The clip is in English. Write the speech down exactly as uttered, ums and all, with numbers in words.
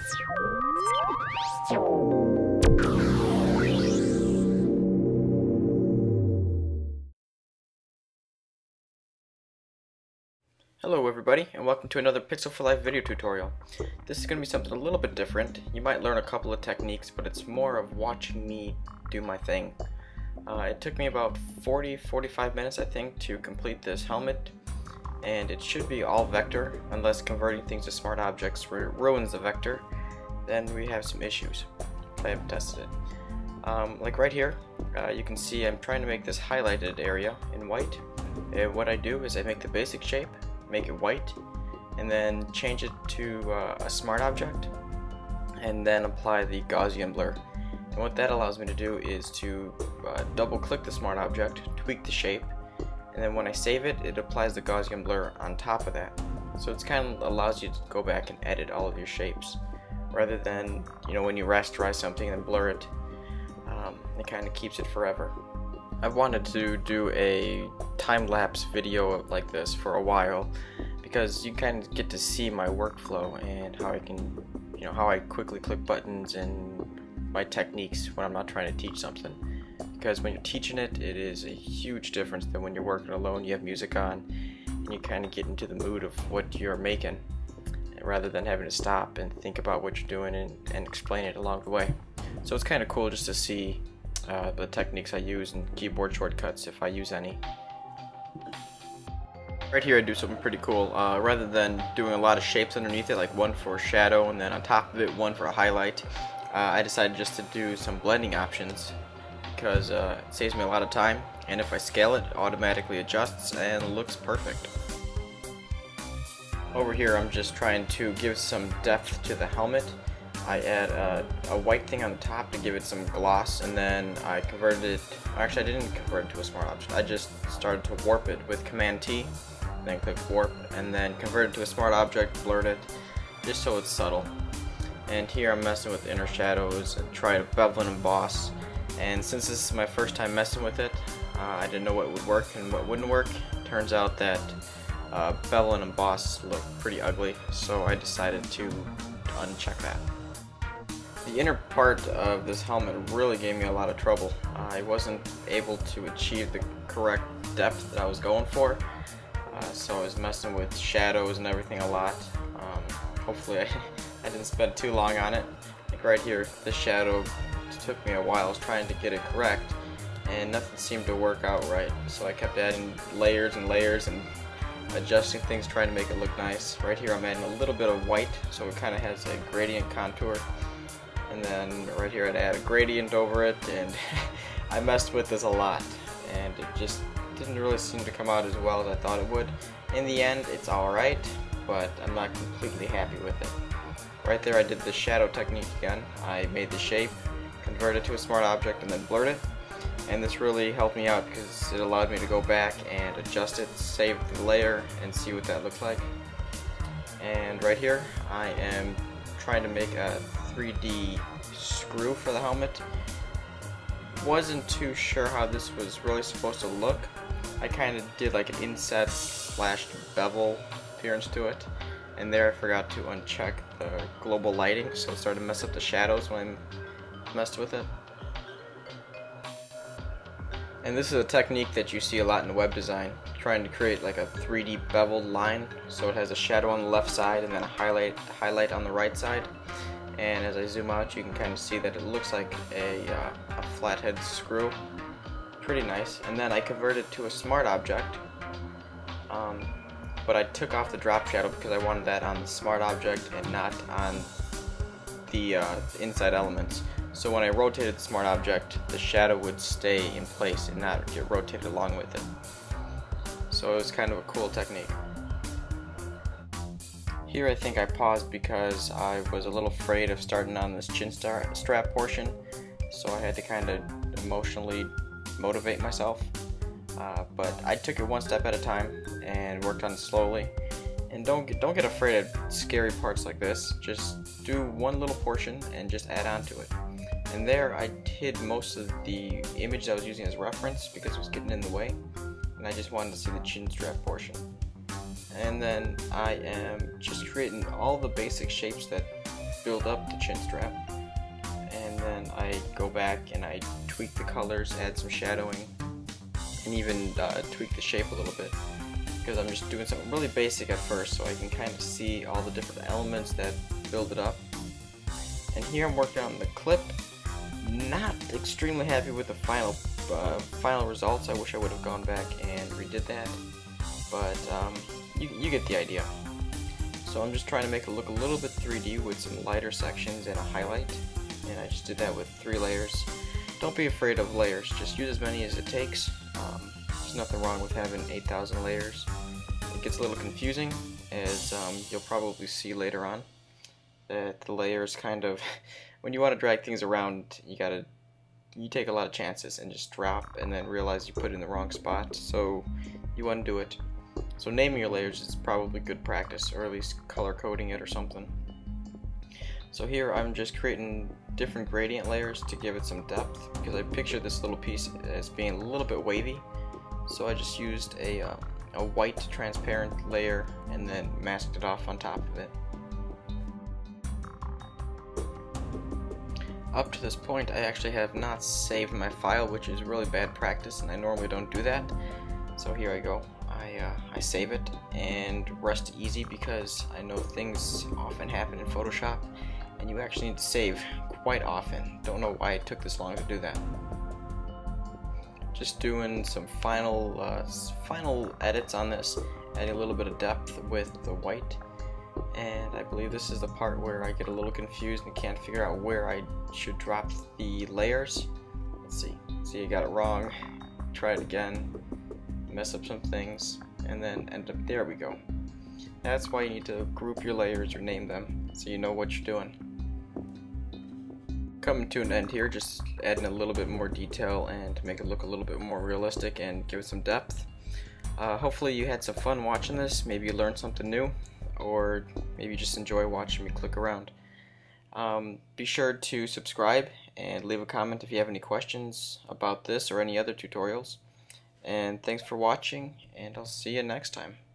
Hello everybody, and welcome to another Pixel for Life video tutorial. This is going to be something a little bit different. You might learn a couple of techniques, but it's more of watching me do my thing. Uh, it took me about forty to forty-five minutes, I think, to complete this helmet, and it should be all vector, unless converting things to smart objects ruins the vector. Then we have some issues, if I haven't tested it. Um, like right here, uh, you can see I'm trying to make this highlighted area in white. And what I do is I make the basic shape, make it white, and then change it to uh, a smart object, and then apply the Gaussian blur. And what that allows me to do is to uh, double click the smart object, tweak the shape, and then when I save it, it applies the Gaussian blur on top of that. So it's kind of allows you to go back and edit all of your shapes, rather than, you know, when you rasterize something and blur it, um, it kind of keeps it forever. I've wanted to do a time-lapse video like this for a while, because you kind of get to see my workflow and how I can, you know, how I quickly click buttons and my techniques when I'm not trying to teach something. Because when you're teaching it, it is a huge difference than when you're working alone. You have music on and you kind of get into the mood of what you're making, rather than having to stop and think about what you're doing and, and explain it along the way. So it's kind of cool just to see Uh, the techniques I use and keyboard shortcuts, if I use any. Right here I do something pretty cool. Uh, rather than doing a lot of shapes underneath it, like one for shadow and then on top of it one for a highlight, uh, I decided just to do some blending options, because uh, it saves me a lot of time, and if I scale it, it automatically adjusts and looks perfect. Over here I'm just trying to give some depth to the helmet. I add a, a white thing on the top to give it some gloss, and then I converted it, actually I didn't convert it to a smart object, I just started to warp it with Command T, then click warp, and then convert it to a smart object, blurred it, just so it's subtle. And here I'm messing with inner shadows and try to bevel and emboss, and since this is my first time messing with it, uh, I didn't know what would work and what wouldn't work. Turns out that uh, bevel and emboss look pretty ugly, so I decided to uncheck that. The inner part of this helmet really gave me a lot of trouble. I wasn't able to achieve the correct depth that I was going for, uh, so I was messing with shadows and everything a lot. Um, hopefully I, I didn't spend too long on it. Like right here, this shadow took me a while. I was trying to get it correct, and nothing seemed to work out right, so I kept adding layers and layers and adjusting things, trying to make it look nice. Right here I'm adding a little bit of white, so it kind of has a gradient contour. And then right here I'd add a gradient over it, and I messed with this a lot, and it just didn't really seem to come out as well as I thought it would. In the end, it's alright, but I'm not completely happy with it. Right there I did the shadow technique again. I made the shape, converted it to a smart object, and then blurred it. And this really helped me out because it allowed me to go back and adjust it, save the layer, and see what that looks like. And right here I am trying to make a three D screw for the helmet. Wasn't too sure how this was really supposed to look. I kind of did like an inset slash bevel appearance to it, and there I forgot to uncheck the global lighting, so it started to mess up the shadows when I messed with it. And this is a technique that you see a lot in web design, trying to create like a three D beveled line, so it has a shadow on the left side and then a highlight highlight on the right side. And as I zoom out, you can kind of see that it looks like a, uh, a flathead screw. Pretty nice. And then I converted it to a smart object, um, but I took off the drop shadow because I wanted that on the smart object and not on the uh, inside elements. So when I rotated the smart object, the shadow would stay in place and not get rotated along with it. So it was kind of a cool technique. Here I think I paused because I was a little afraid of starting on this chin strap portion, so I had to kind of emotionally motivate myself. Uh, but I took it one step at a time and worked on it slowly. And don't get, don't get afraid of scary parts like this. Just do one little portion and just add on to it. And there I hid most of the image I was using as reference because it was getting in the way, and I just wanted to see the chin strap portion. And then I am just creating all the basic shapes that build up the chin strap, and then I go back and I tweak the colors, add some shadowing, and even uh, tweak the shape a little bit, because I'm just doing something really basic at first so I can kind of see all the different elements that build it up. And here I'm working on the clip. Not extremely happy with the final uh, final results. I wish I would have gone back and redid that, but um, you, you get the idea. So I'm just trying to make it look a little bit three D with some lighter sections and a highlight, and I just did that with three layers. Don't be afraid of layers, just use as many as it takes. Um, there's nothing wrong with having eight thousand layers. It gets a little confusing, as um, you'll probably see later on, that the layers kind of, when you want to drag things around, you gotta, you take a lot of chances and just drop and then realize you put it in the wrong spot, so you undo it. So naming your layers is probably good practice, or at least color coding it or something. So here I'm just creating different gradient layers to give it some depth, because I picture this little piece as being a little bit wavy. So I just used a, uh, a white transparent layer and then masked it off on top of it. Up to this point I actually have not saved my file, which is really bad practice, and I normally don't do that. So here I go. I, uh, I save it and rest easy, because I know things often happen in Photoshop and you actually need to save quite often. Don't know why it took this long to do that. Just doing some final uh, final edits on this, adding a little bit of depth with the white, and I believe this is the part where I get a little confused and can't figure out where I should drop the layers. Let's see. See, I got it wrong. Try it again. Mess up some things, and then end up, there we go. That's why you need to group your layers or name them, so you know what you're doing. Coming to an end here, just adding a little bit more detail and to make it look a little bit more realistic and give it some depth. Uh, hopefully you had some fun watching this, maybe you learned something new, or maybe you just enjoy watching me click around. Um, be sure to subscribe and leave a comment if you have any questions about this or any other tutorials. And thanks for watching, and I'll see you next time.